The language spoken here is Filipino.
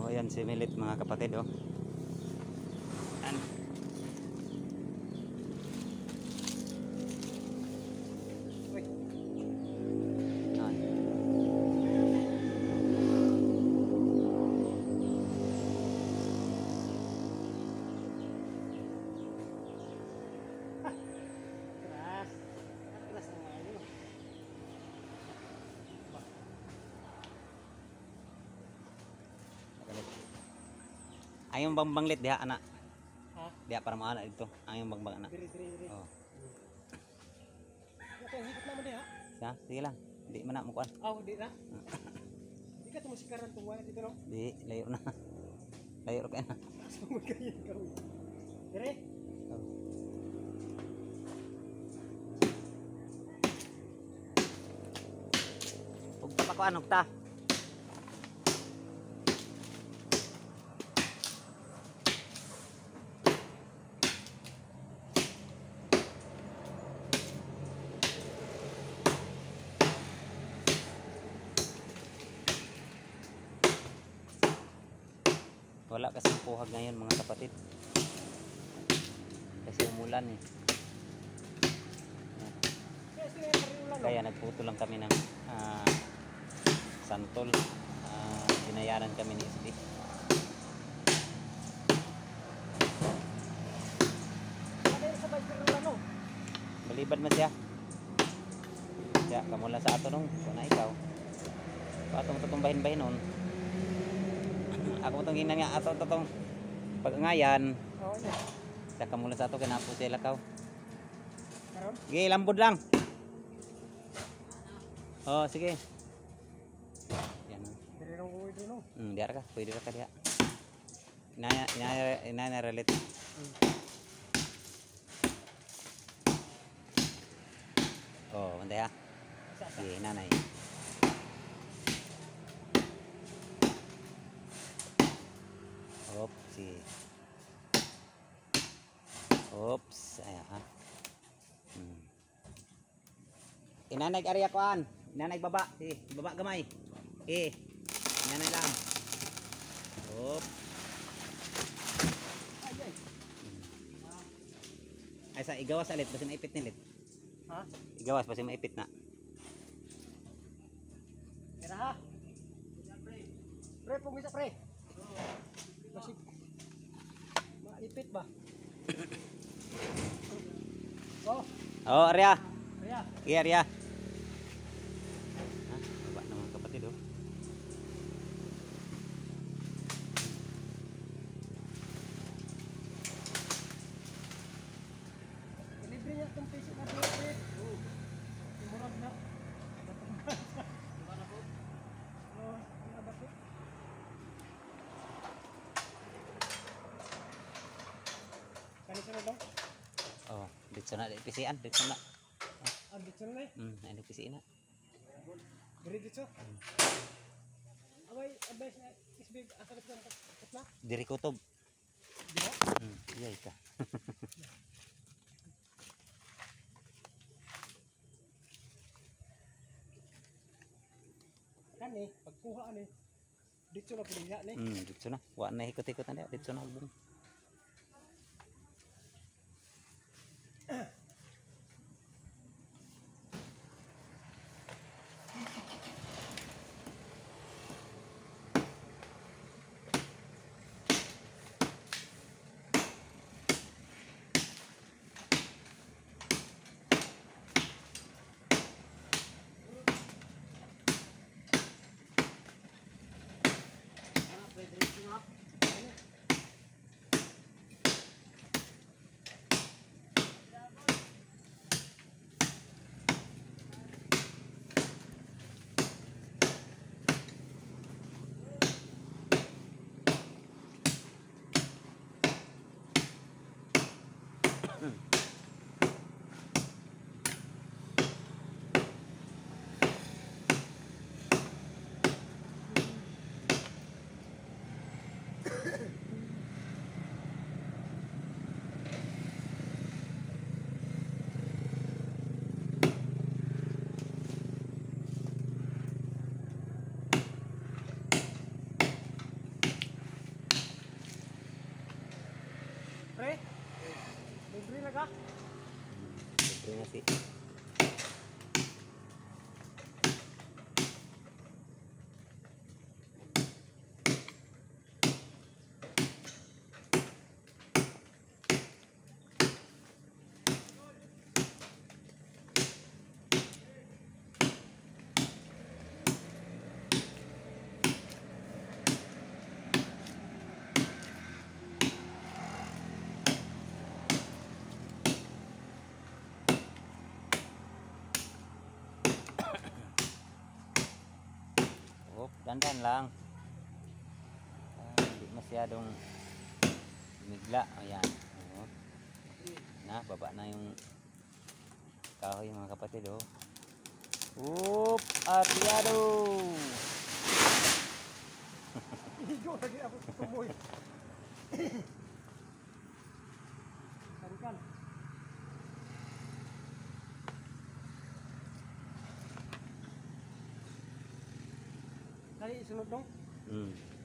Oh, yan si Milit mga kapatid, oh. Yan. Ayong banglit diha anak. Ha? Diha para maana dito. Ayong bang anak. Diri. Oh. Okay, hikot naman diha. Ya, sige lang. Di man na mo kuan. Oh, di na. Di ka tumusikaran tong wala dito no. Di layo na. Layo ra kay na. Sumod kayo ikaw. Dire. Oh. Ug pa kuan og ta. Wala kasi puhag ngayon mga kapatid. Kasi umulan eh. Kaya nagputo lang kami ng santol. Binayaran kami ni SD. Balibad mo siya. Siya, kamula sa ato nung kung na ikaw. Patong tutong bahin-bahin nun. Ako itong ginan nga ato itong pag-angayan. Oo niya. Saka mula sa ato kinapo sila kaw. Karon? Sige, lambod lang. Oh, sige. Yan. Dire nang uwi dito no. Diar ka, pwede ka diha. Inaya relate. Oh, mantay ha. Sige, nanay. Oops, sige. Oops, ayan ha. Inanay area koan. Inanay baba. Sige, baba gamay. Inanay lang. Oops. Ay sa igawas alit basta maipit nilit. Ha? Igawas basta maipit na. Tira ha. Pre, pumisa pre. Kasi maipit ba? Oh, Oh, area. Ria. Iya, area. Ha, baba na mga kapatid oh. Libre niya itong piso na dito pre. Murag na. Gimana po? Oh, ano ba po? Kanito na daw? Oh, dito na pisian, dito na. Ah, dito na eh. Ano pisiin na. Diri dito. Away, advice na isbig asal ko na. Diri kutob. Di ba? Iya ika. Kani, pagkuha ani. Dito na pilihan ni. Dito na. Wa na ikot-ikot na dia, dito na ubong. ka? Libre nasi. Dandan lang. Hindi masyadong migla. Ayan. Oh. Na, baba na yung kahoy mga kapatid. Oh. Oop! Artiado! Higo lagi ako sa tumoy. Sangkan. Dali, sunod dong.